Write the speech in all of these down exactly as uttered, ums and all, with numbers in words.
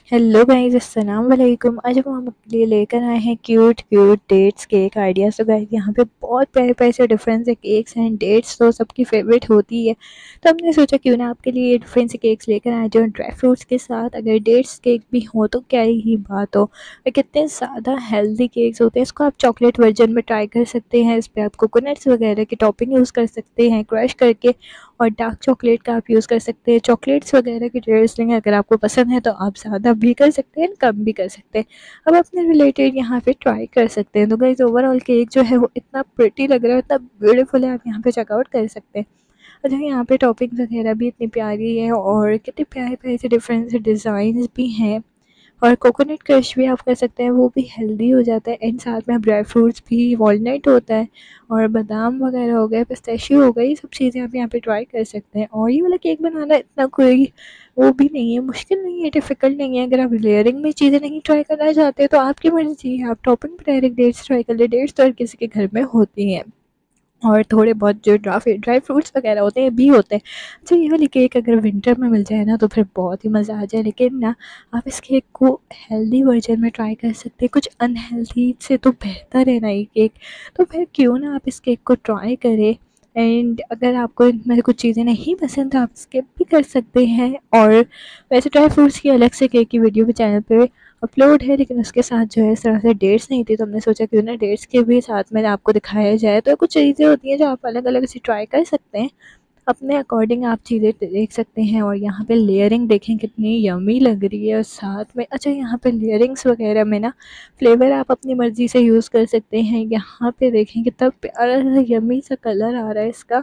Hello guys, अस्सलाम वालेकुम। आज हम आपके लिए लेकर आए हैं cute cute dates cake ideas. तो गाइस यहाँ पे बहुत प्यारे प्यारे से डिफरेंट से केक्स हैं। डेट्स तो सबकी फेवरेट होती है, तो हमने सोचा क्यों ना आपके लिए डिफरेंट से केक्स लेकर आए जो ड्राई फ्रूट्स के साथ। अगर डेट्स केक भी हो तो क्या ही बात हो। और कितने ज़्यादा हेल्दी केक्स होते हैं। इसको आप चॉकलेट वर्जन में ट्राई कर सकते हैं। इस पर आप कोकोनट्स वगैरह की टॉपिंग यूज़ कर सकते हैं क्रश करके, और डार्क चॉकलेट का आप यूज़ कर सकते हैं। चॉकलेट्स वगैरह की टेस्ट लेंगे, अगर आपको पसंद है तो आप ज़्यादा भी कर सकते हैं, कम भी कर सकते हैं। अब अपने रिलेटेड यहाँ पे ट्राई कर सकते हैं। तो गाइस ओवरऑल केक जो है वो इतना प्रिटी लग रहा है, इतना ब्यूटीफुल है, आप यहाँ पे चेकआउट कर सकते हैं। अच्छा, यहाँ पे टॉपिंग वगैरह भी इतनी प्यारी है और कितने प्यारे प्यारे से डिफरेंट से डिज़ाइन भी हैं। और कोकोनट क्रश भी आप कर सकते हैं, वो भी हेल्दी हो जाता है। एंड साथ में ड्राई फ्रूट्स भी, वॉलनट होता है और बादाम वगैरह हो गए, पिस्ताशियो हो गई, ये सब चीज़ें आप यहाँ पे ट्राई कर सकते हैं। और ये वाला केक बनाना इतना कोई वो भी नहीं है, मुश्किल नहीं है, डिफ़िकल्ट नहीं है। अगर आप लेयरिंग में चीज़ें नहीं ट्राई करना चाहते तो आपकी मर्ज़ी है, आप टॉपिंग पे डायरेक्ट डेट्स ट्राई कर ले। डेट्स तो हर किसी के घर में होती हैं, और थोड़े बहुत जो ड्राई ड्राई फ्रूट्स वगैरह होते हैं भी होते हैं। अच्छा, ये वाली केक अगर विंटर में मिल जाए ना तो फिर बहुत ही मज़ा आ जाए। लेकिन ना आप इस केक को हेल्दी वर्जन में ट्राई कर सकते हैं। कुछ अनहेल्दी से तो बेहतर है ना ये केक, तो फिर क्यों ना आप इस केक को ट्राई करें। एंड अगर आपको इनमें कुछ चीज़ें नहीं पसंद तो आप स्किप भी कर सकते हैं। और वैसे ड्राई फ्रूट्स की अलग से केक की वीडियो भी चैनल पे अपलोड है, लेकिन उसके साथ जो है इस तरह से डेट्स नहीं थी, तो हमने सोचा क्यों ना डेट्स के भी साथ में आपको दिखाया जाए। तो कुछ चीज़ें होती हैं जो आप अलग अलग से ट्राई कर सकते हैं, अपने अकॉर्डिंग आप चीज़ें देख सकते हैं। और यहाँ पे लेयरिंग देखें कितनी यमी लग रही है, और साथ में अच्छा यहाँ पे लेयरिंग्स वगैरह में ना फ्लेवर आप अपनी मर्ज़ी से यूज़ कर सकते हैं। यहाँ पे देखें कितना प्यारा सा यमी सा कलर आ रहा है इसका।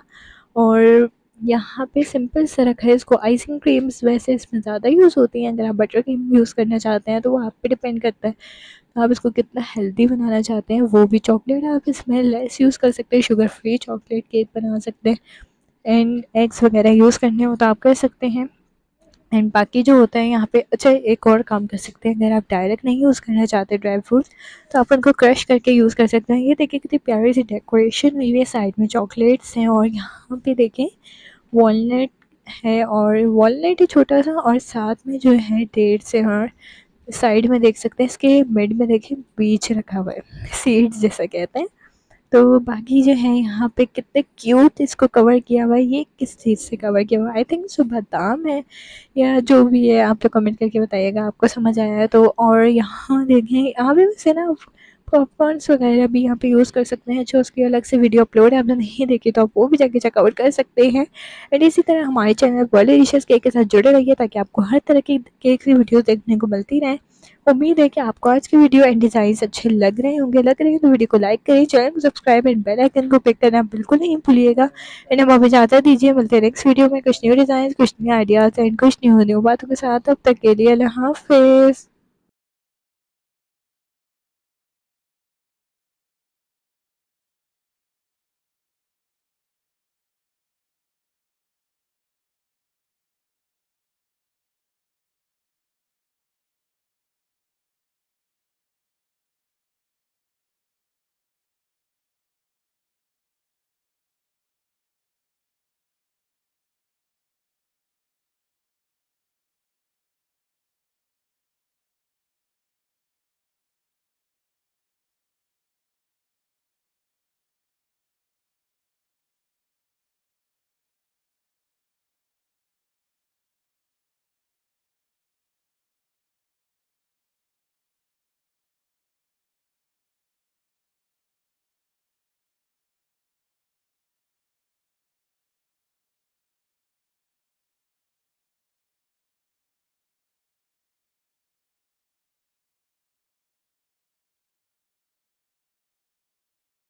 और यहाँ पे सिंपल सा रखा है इसको। आइसिंग क्रीम्स वैसे इसमें ज़्यादा यूज़ होती हैं, अगर आप बटर क्रीम यूज़ करना चाहते हैं तो वो आप पे डिपेंड करता है। तो आप इसको कितना हेल्दी बनाना चाहते हैं, वो भी चॉकलेट आप इसमें लेस यूज़ कर सकते हैं, शुगर फ्री चॉकलेट केक बना सकते हैं। एंड एग्स वगैरह यूज़ करने हो तो आप कर सकते हैं। एंड बाकी जो होता है यहाँ पे, अच्छा एक और काम कर सकते हैं, अगर आप डायरेक्ट नहीं यूज़ करना चाहते ड्राई फ्रूट्स तो आप उनको क्रश करके यूज़ कर सकते हैं। ये देखिए कितनी प्यारी सी डेकोरेशन हुई है, साइड में चॉकलेट्स हैं और यहाँ पे देखें वॉलनट है, और वॉलनट ही छोटा सा, और साथ में जो है डेट्स है। और साइड में देख सकते हैं इसके मिड में देखिए बीज रखा हुआ है, सीड्स जैसा कहते हैं। तो बाकी जो है यहाँ पे कितने क्यूट इसको कवर किया हुआ है। ये किस चीज़ से कवर किया हुआ है, आई थिंक सो बादाम है या जो भी है, आप तो कमेंट करके बताइएगा आपको समझ आया है तो। और यहाँ देखें, यहाँ पे वैसे ना पॉपकॉर्न्स वगैरह भी यहाँ पे यूज़ कर सकते हैं, जो उसकी अलग से वीडियो अपलोड है, आपने नहीं देखी तो आप वो भी जाके चेकआउट कर सकते हैं। एंड इसी तरह हमारे चैनल वर्ल्ड डिशेस केक के साथ जुड़े रहिए, ताकि आपको हर तरह की केक की वीडियो देखने को मिलती रहे। उम्मीद है कि आपको आज की वीडियो एंड डिज़ाइंस अच्छे लग रहे होंगे। लग रहे हैं तो वीडियो को लाइक करिए, चैनल को सब्सक्राइब एंड बेल आइकन को क्लिक करना बिल्कुल नहीं भूलिएगा। एंड हम अब इजाज़त दीजिए, मिलते हैं नेक्स्ट वीडियो में कुछ न्यू डिज़ाइन, कुछ न्यू आइडियाज़ एंड कुछ न्यू न्यू बातों के साथ। तब तक के लिए अल्लाह हाफ़िज़।